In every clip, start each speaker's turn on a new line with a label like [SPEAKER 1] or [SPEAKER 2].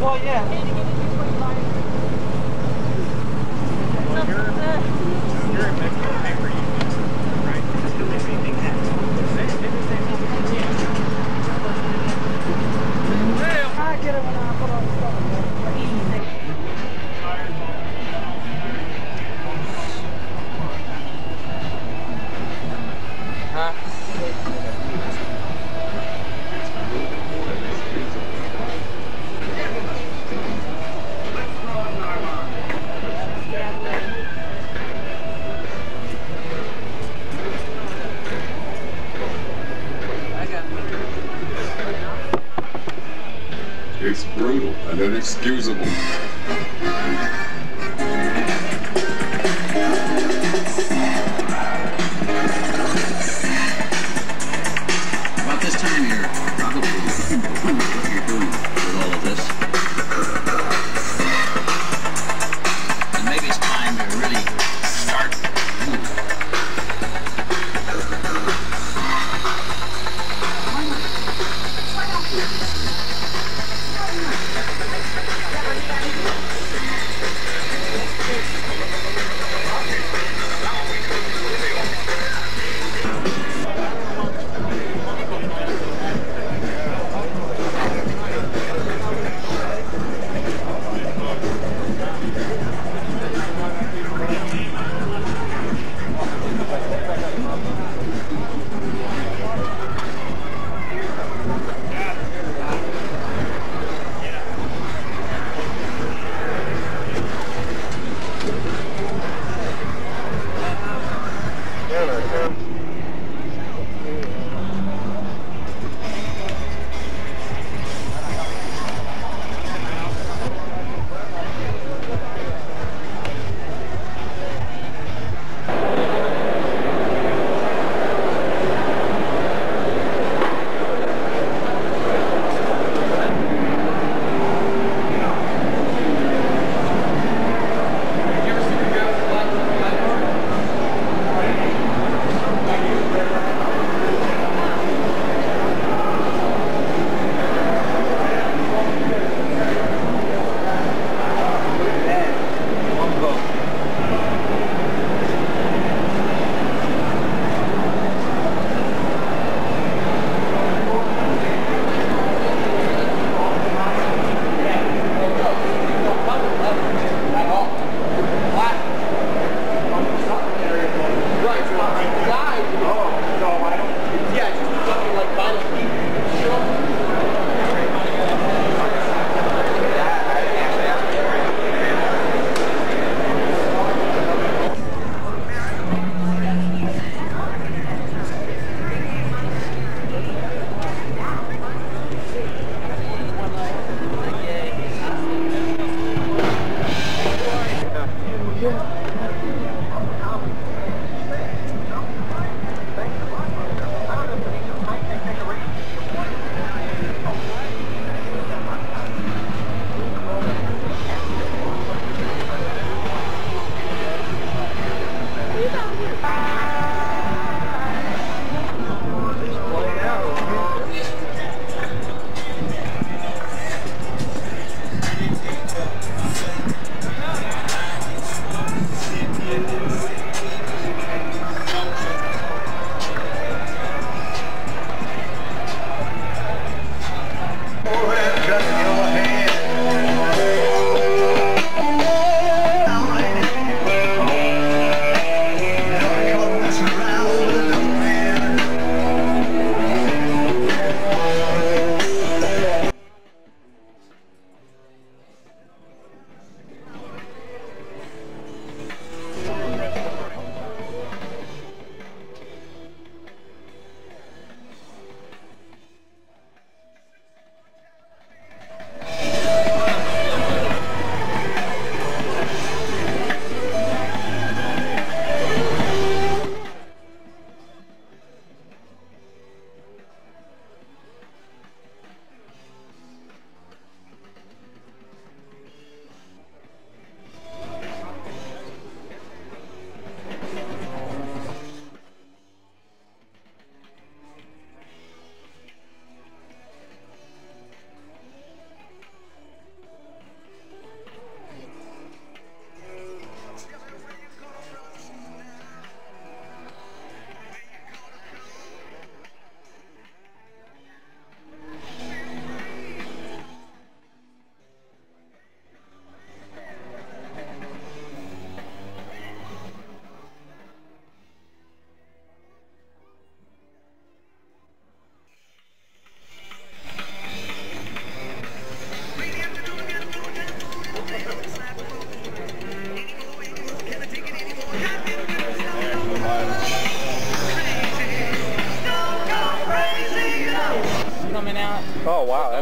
[SPEAKER 1] Well, yeah.
[SPEAKER 2] You're a Mexican paper union, right? Because the same thing happens.
[SPEAKER 1] I get it when I put on the stuff. Huh?
[SPEAKER 3] It's brutal and inexcusable.
[SPEAKER 4] About this time you're probably wondering what you're doing with all of this. And maybe it's time to really start moving.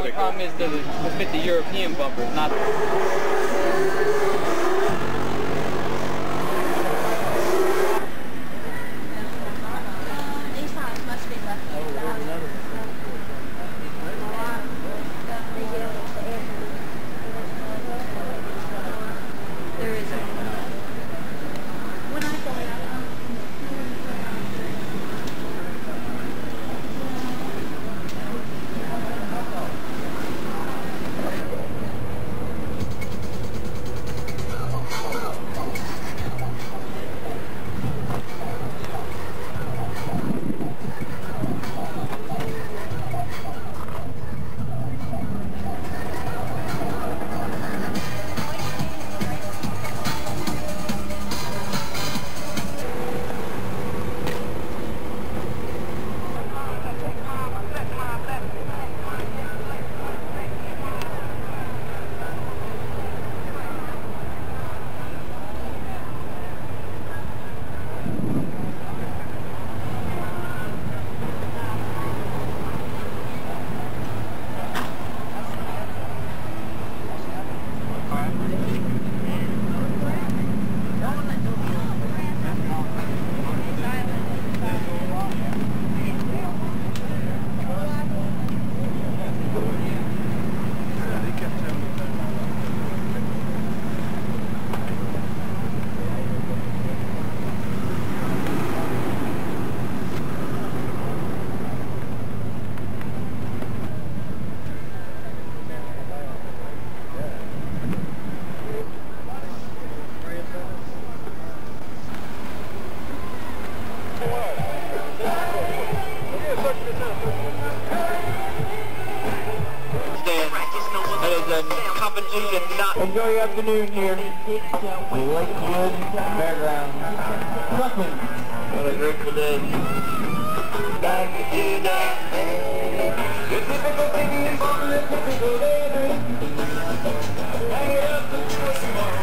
[SPEAKER 5] only problem is to fit the European bumpers, not.
[SPEAKER 6] Enjoy your afternoon here. Lakewood Fairgrounds. Truckman. What a grateful day. Back to that. The typical city involved in the typical day. Hang it up and do some more.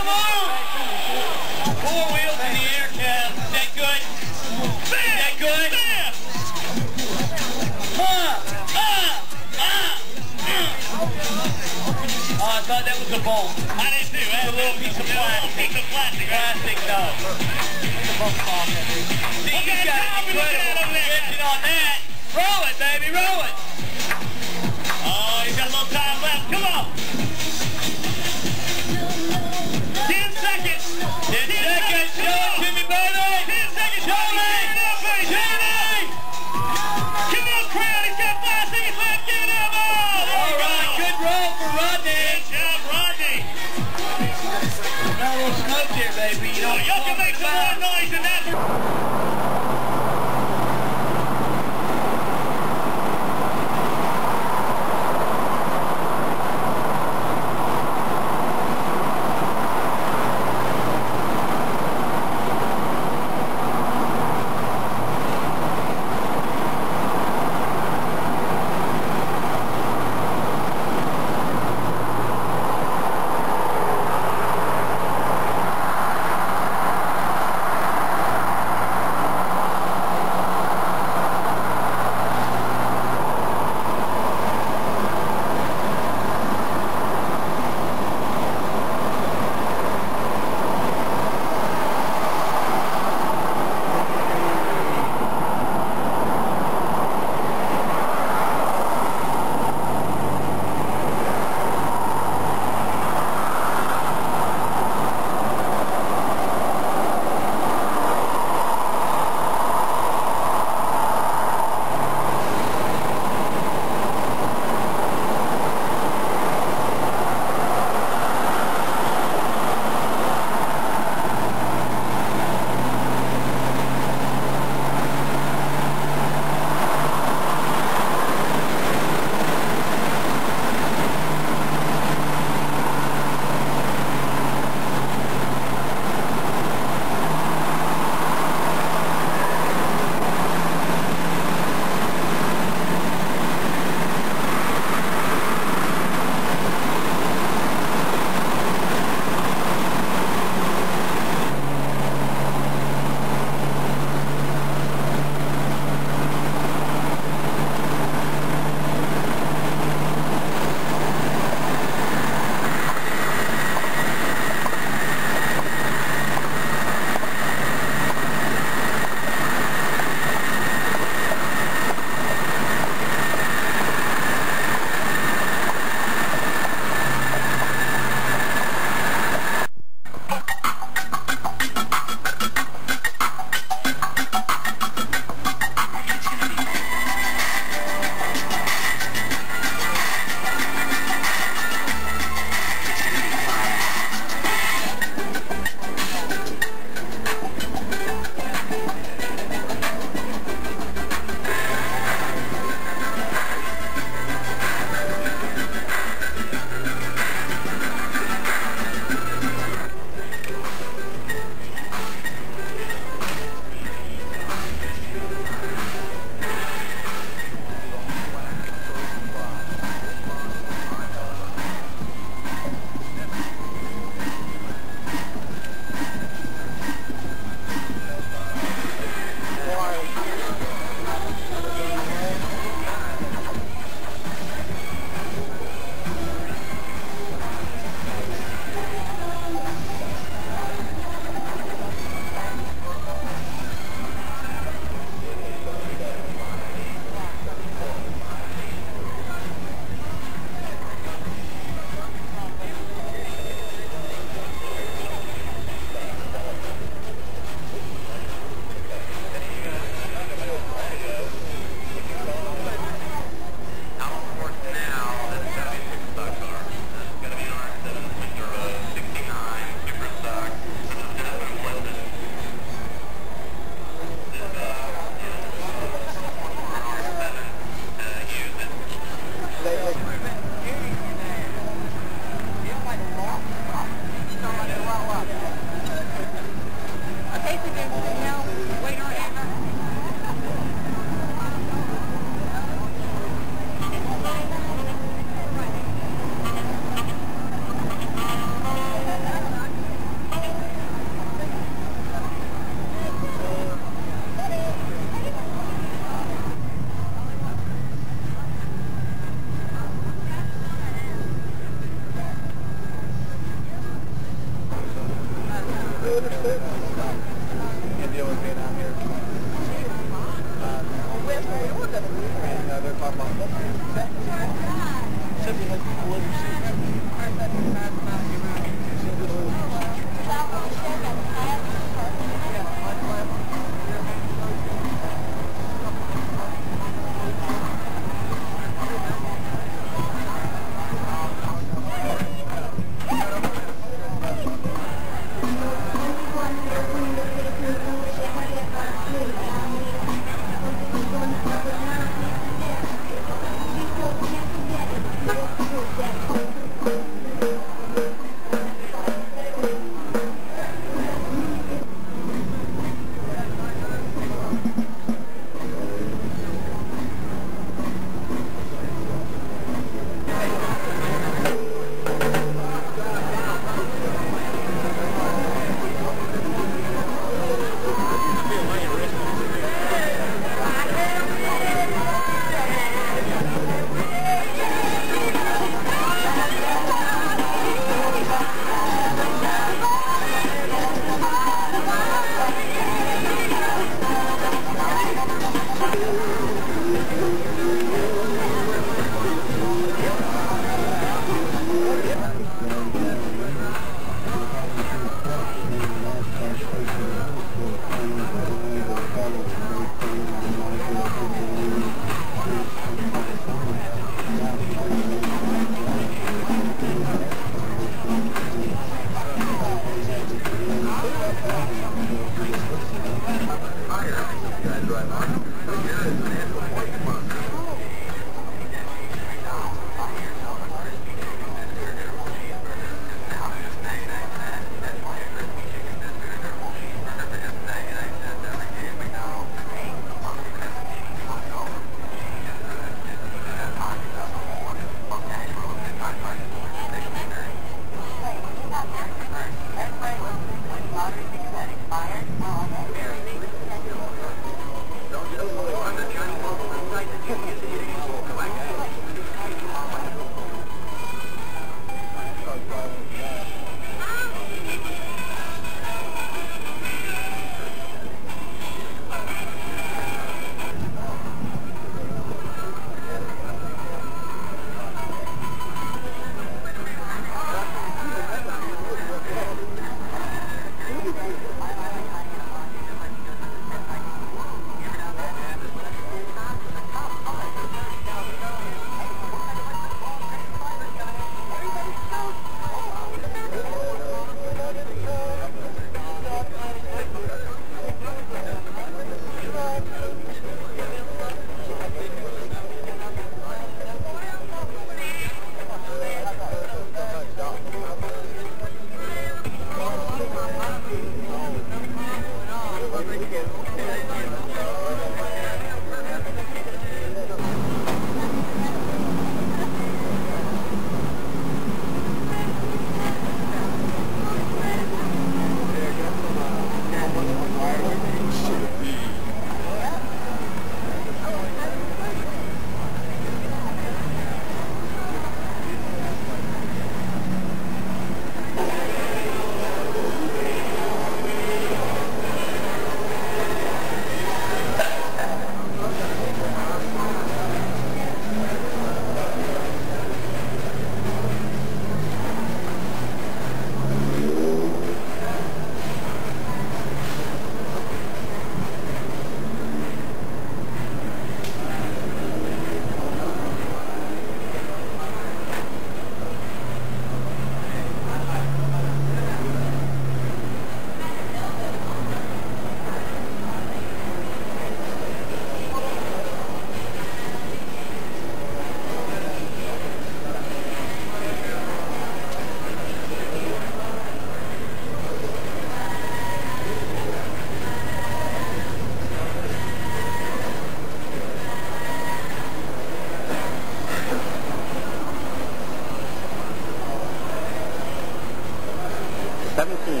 [SPEAKER 6] 17.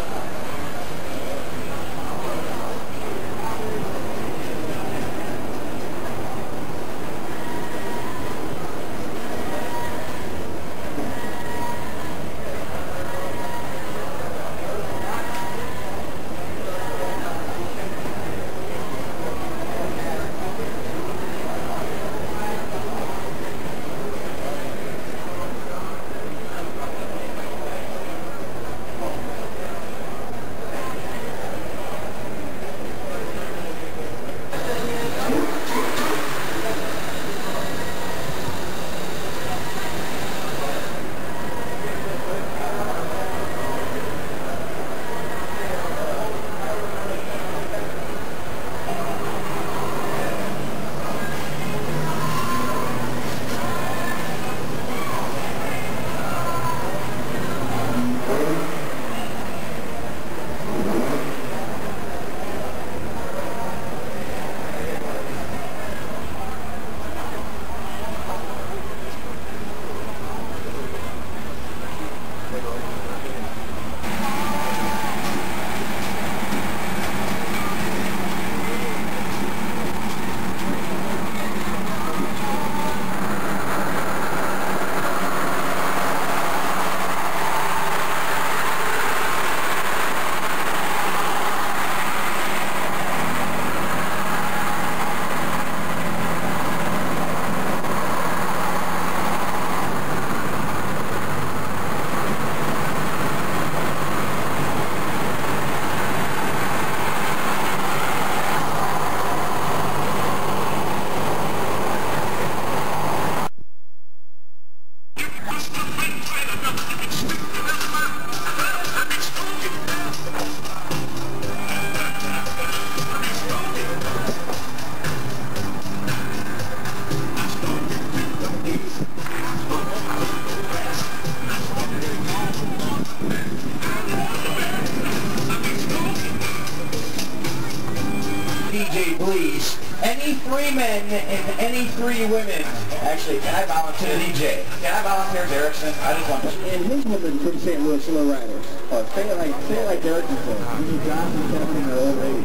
[SPEAKER 6] Please. Any 3 men and any 3 women. Actually, can I volunteer DJ? Can I volunteer as Erickson? I just want to.
[SPEAKER 7] And his woman from St. Louis slow riders. Say it like Erickson said. You need jobs and family in their old age.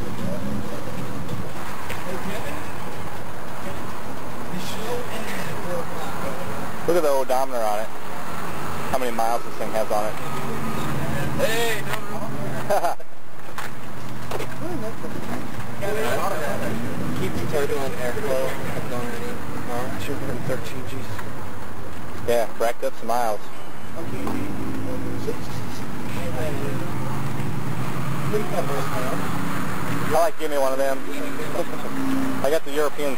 [SPEAKER 6] Look at the odometer on it. How many miles this thing has on it.
[SPEAKER 5] Hey, no.
[SPEAKER 7] Keep the turbulent airflow. Should be 13 G's.
[SPEAKER 6] Yeah, racked up some miles. I like give me one of them. I got the Europeans.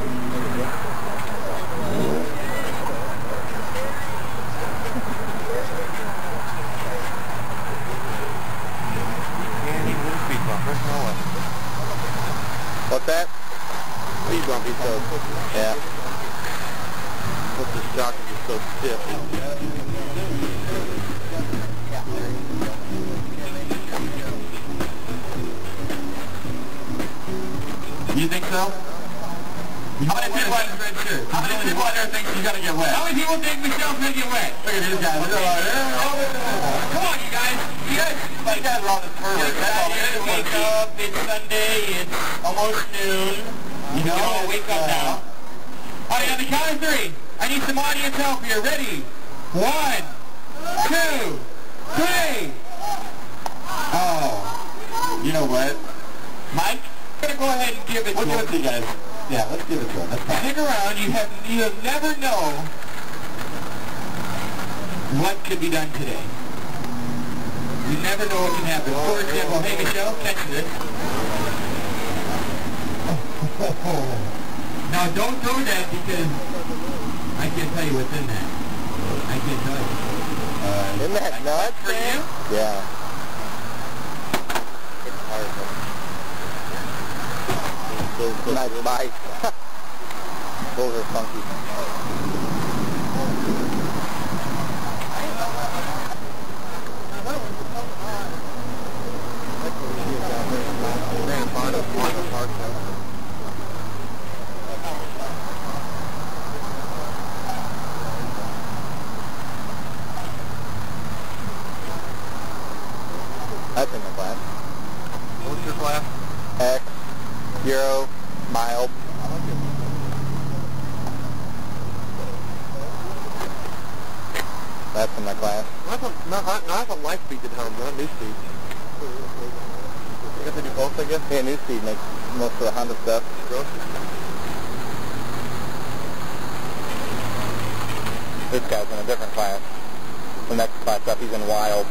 [SPEAKER 6] What's that? Speed bumpy, so yeah. What's the shock is just so stiff? You think so? How many people out there think How many people out there think she's gonna get wet? How many people think Michelle's gonna get wet? Look at this guy. Come on, you guys. You guys are on this early. Wake up. It's Sunday. It's almost noon. You know, wake up now. All right, on the count of 3, I need some audience help here. Ready? 1, 2, 3. Oh, you know what? Mike, I'm gonna go ahead and give it to him. We'll give it to you guys. Yeah, let's give it to him. That's fine. Stick around. You have never known what could be done today. You never know what can happen. For example, hey Michelle, catch this. Now don't throw that because I can't tell you what's in that. I can't tell you. Isn't that nuts?
[SPEAKER 5] For you?
[SPEAKER 6] Yeah. It's hard. Nice bite. Those are funky.
[SPEAKER 5] class?
[SPEAKER 6] X, Euro, mild. That's in my class.
[SPEAKER 5] I thought light speed did Honda, not new speed. I guess they do both, I guess?
[SPEAKER 6] Yeah, New Speed makes most of the Honda stuff.
[SPEAKER 5] Really?
[SPEAKER 6] This guy's in a different class. The next class up, he's in Wild.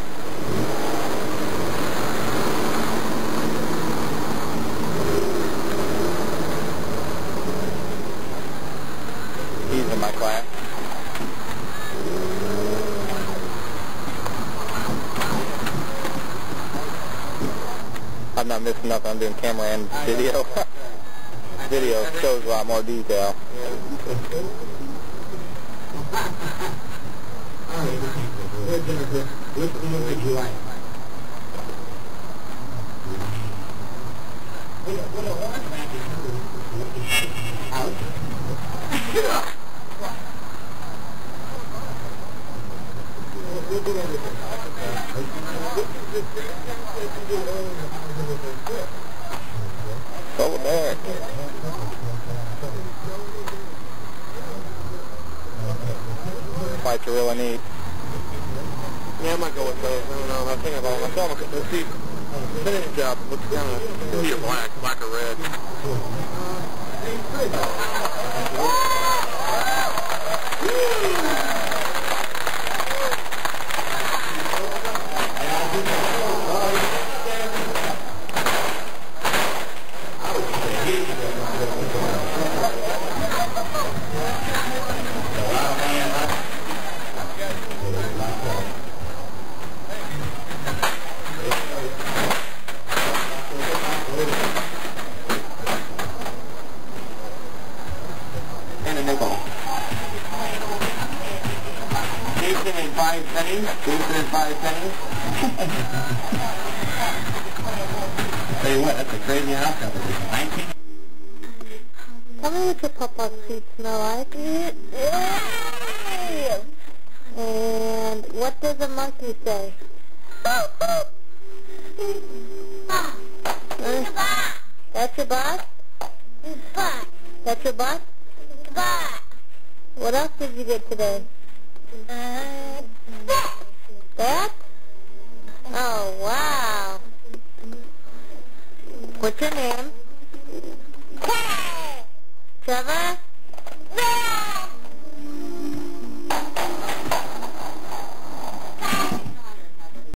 [SPEAKER 6] He's in my class. I'm not missing nothing. I'm doing camera and video. Video shows a lot more detail.
[SPEAKER 7] Which one would you like?
[SPEAKER 6] Over there. Lights are really neat.
[SPEAKER 5] Yeah, I might go with those. I don't know. I'm thinking about them. I saw them. Let's see. Finish job looks kind of either black or red.
[SPEAKER 7] And a nickel. Jason and 5 pennies. Jason and 5 pennies. Tell you what, that's a crazy house competition. 19.
[SPEAKER 8] Tell me what your pop-up seats smell like. And what does a monkey say? That's your boss? That's your boss? What else did you get today? That?